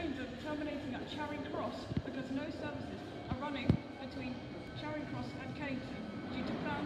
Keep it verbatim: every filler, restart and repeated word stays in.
trains are terminating at Charing Cross because no services are running between Charing Cross and Kennington due to planned